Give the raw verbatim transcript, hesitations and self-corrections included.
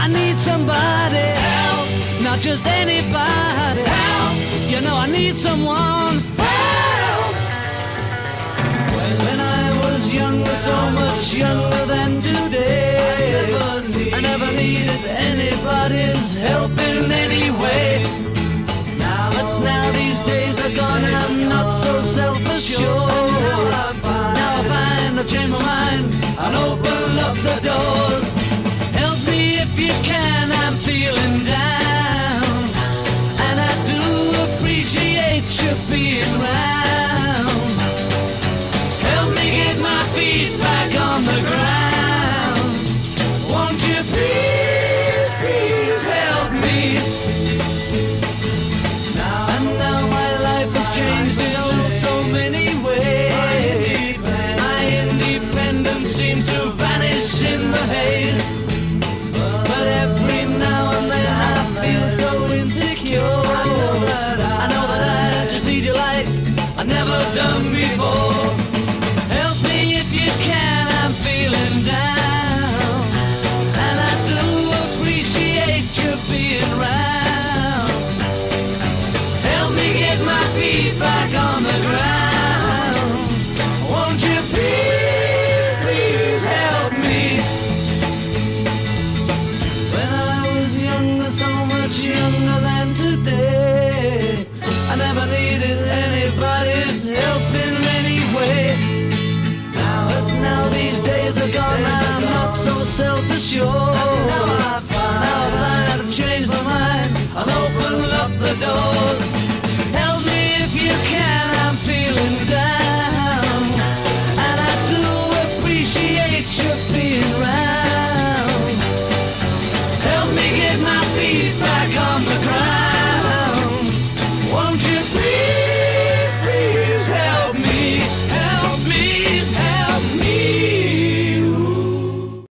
I need somebody help, not just anybody help. You know I need someone help. When I was younger, so much younger than today, I never, need, I never needed anybody's help in any way. Now, but now these days are gone and I'm not so self-assured. Now I find, now I find I've changed my mind and open up the doors. Help me if you can, I'm feeling down, and I do appreciate you being round. Help me get my feet back on the ground. Won't you please, please help me? Now, and now my life has changed in oh so many ways. My independence seems to vanish in the haze. But every now and then I feel so insecure. I know that I, I know that I just need you like I've never done before. Help me if you can, I'm feeling down, and I do appreciate you being round. Help me get my feet back on the ground. Won't you please, please help me? When I was younger, so much younger than today, I never needed anybody's help in any way. Now, but now these days are gone and I'm not so self-assured.